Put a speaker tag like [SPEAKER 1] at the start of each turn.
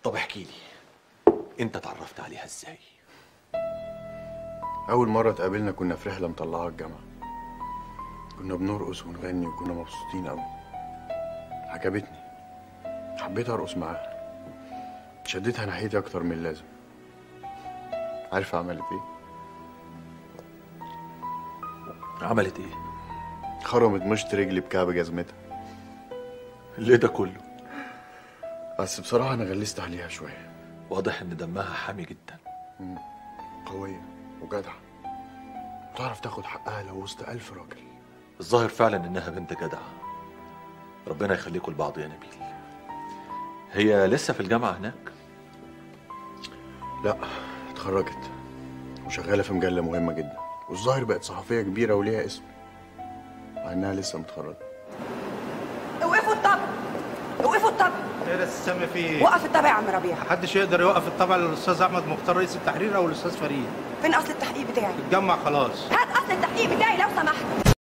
[SPEAKER 1] طب احكي لي، انت اتعرفت عليها ازاي؟
[SPEAKER 2] أول مرة اتقابلنا كنا في رحلة مطلعة الجامعة. كنا بنرقص ونغني وكنا مبسوطين أوي. عجبتني، حبيت أرقص معاها، شدتها ناحيتي أكتر من اللازم. عارفة عملت إيه؟
[SPEAKER 1] عملت ايه؟
[SPEAKER 2] خرمت مشط رجلي بكعب جزمتها.
[SPEAKER 1] ليه ده كله؟
[SPEAKER 2] بس بصراحة أنا غلست عليها شوية.
[SPEAKER 1] واضح ان دمها حامي جدا.
[SPEAKER 2] قوية وجدعة، وتعرف تاخد حقها لو وسط 1000 راجل.
[SPEAKER 1] الظاهر فعلا انها بنت جدعة. ربنا يخليكوا لبعض يا نبيل. هي لسه في الجامعة هناك؟
[SPEAKER 2] لا، اتخرجت وشغالة في مجلة مهمة جدا، والظاهر بقت صحفية كبيرة وليها اسم مع إنها لسه متخرجة.
[SPEAKER 3] اوقفوا الطبع، اوقفوا الطبع.
[SPEAKER 4] ايه ده سامي في ايه؟
[SPEAKER 3] وقف الطبع يا عم ربيع.
[SPEAKER 4] محدش يقدر يوقف الطبع للاستاذ احمد مختار رئيس التحرير او الاستاذ فريد.
[SPEAKER 3] فين اصل التحقيق بتاعي؟
[SPEAKER 4] اتجمع خلاص.
[SPEAKER 3] هات اصل التحقيق بتاعي لو سمحت.